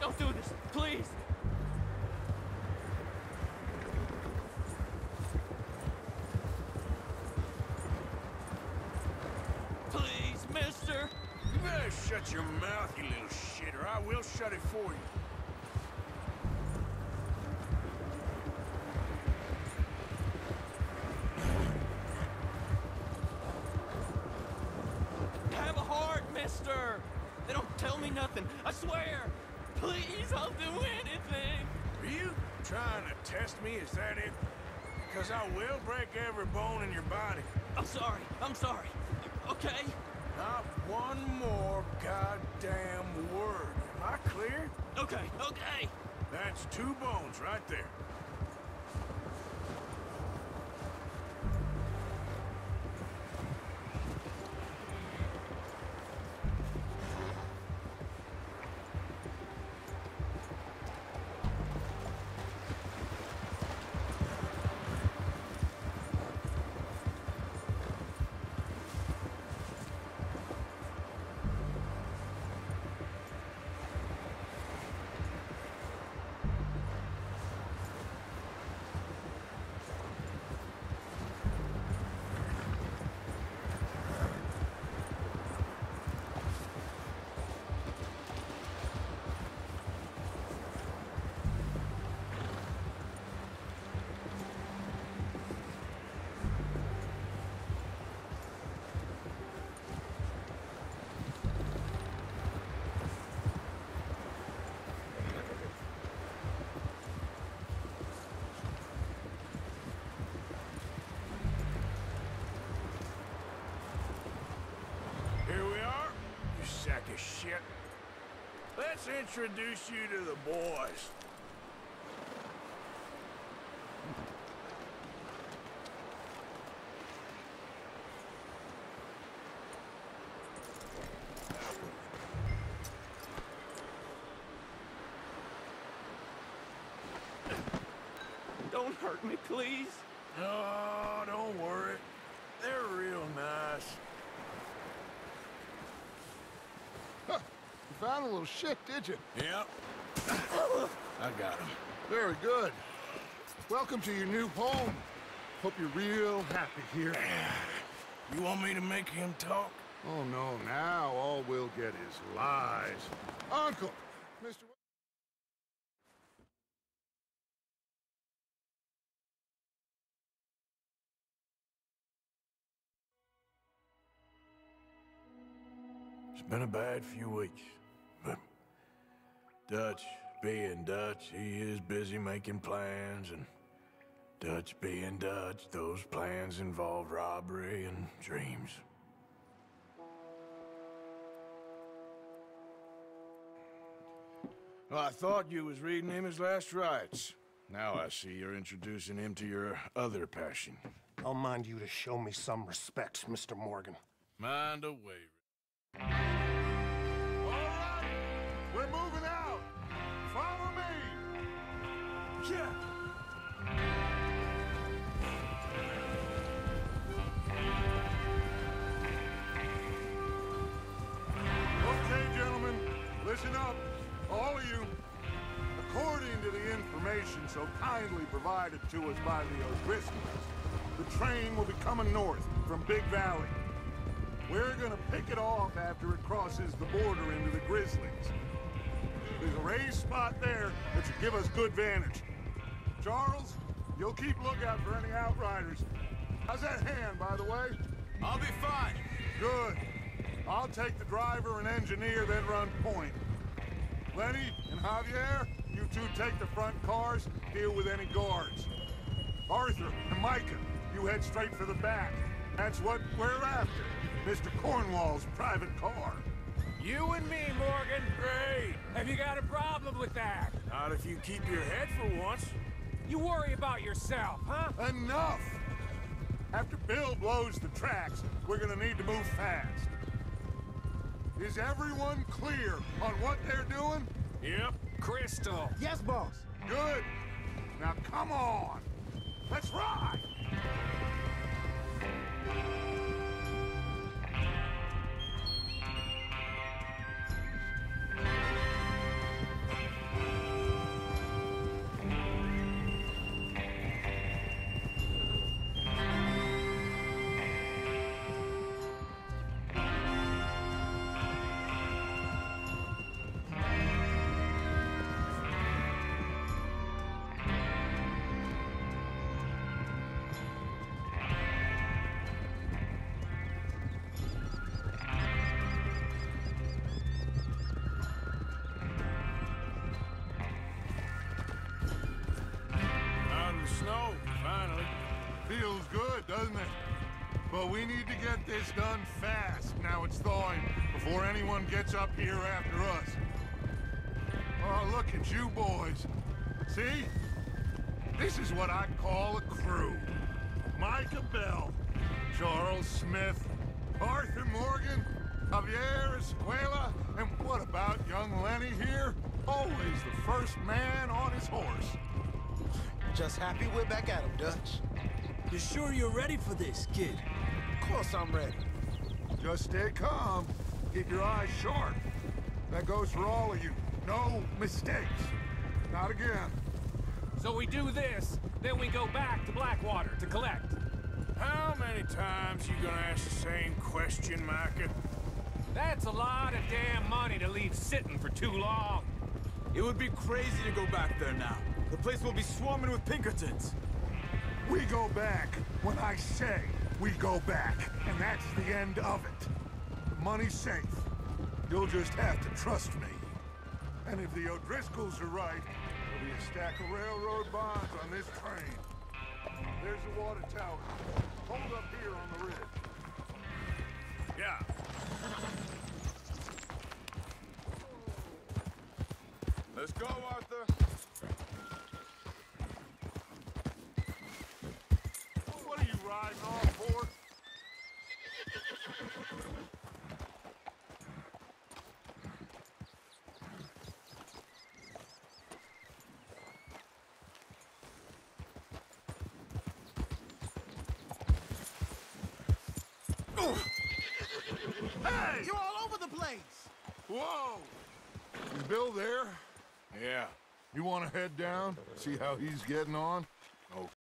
Don't do this, please! Please, mister! You better shut your mouth, you little shit, or I will shut it for you. Have a heart, mister! They don't tell me nothing, I swear! Please, I'll do anything! Are you trying to test me, is that it? Because I will break every bone in your body. I'm sorry, okay? Not one more goddamn word. Am I clear? Okay. That's 2 bones right there. Sack of shit. Let's introduce you to the boys. Don't hurt me, please. Oh, don't worry. They're real nice. You found a little shit, did you? Yep. I got him. Very good. Welcome to your new home. Hope you're real happy here. You want me to make him talk? Oh, no, now all we'll get is lies. Uncle, Mr. It's been a bad few weeks, but Dutch being Dutch, he is busy making plans, and Dutch being Dutch, those plans involve robbery and dreams. Well, I thought you was reading him his last rites. Now I see you're introducing him to your other passion. I'll mind you to show me some respect, Mr. Morgan. Mind away. All right, we're moving out. Follow me. Yeah. Okay, gentlemen, listen up, all of you. According to the information so kindly provided to us by the O'Driscolls, the train will be coming north from Big Valley. We're gonna pick it off after it crosses the border into the Grizzlies. There's a raised spot there that should give us good vantage. Charles, you'll keep lookout for any outriders. How's that hand, by the way? I'll be fine. Good. I'll take the driver and engineer, then run point. Lenny and Javier, you two take the front cars, deal with any guards. Arthur and Micah, you head straight for the back. That's what we're after. Mr. Cornwall's private car. You and me, Morgan. Great. Have you got a problem with that? Not if you keep your head for once. You worry about yourself, huh? Enough! After Bill blows the tracks, we're gonna need to move fast. Is everyone clear on what they're doing? Yep. Crystal. Yes, boss. Good. Now come on. Let's ride! Feels good, doesn't it? But we need to get this done fast. Now it's thawing, before anyone gets up here after us. Oh, look at you boys. See? This is what I call a crew. Micah Bell, Charles Smith, Arthur Morgan, Javier Escuela, and what about young Lenny here? Always the first man on his horse. Just happy we're back at him, Dutch. You sure you're ready for this, kid? Of course I'm ready. Just stay calm. Keep your eyes sharp. That goes for all of you. No mistakes. Not again. So we do this, then we go back to Blackwater to collect. How many times you gonna ask the same question, Micah? That's a lot of damn money to leave sitting for too long. It would be crazy to go back there now. The place will be swarming with Pinkertons. We go back when I say we go back, and that's the end of it. The money's safe. You'll just have to trust me. And if the O'Driscolls are right, there'll be a stack of railroad bonds on this train. There's the water tower. Hold up here on the ridge. Yeah. Let's go, Arthur. What are you riding off for? Hey! You're all over the place! Whoa! Is Bill there? Yeah. You want to head down, see how he's getting on?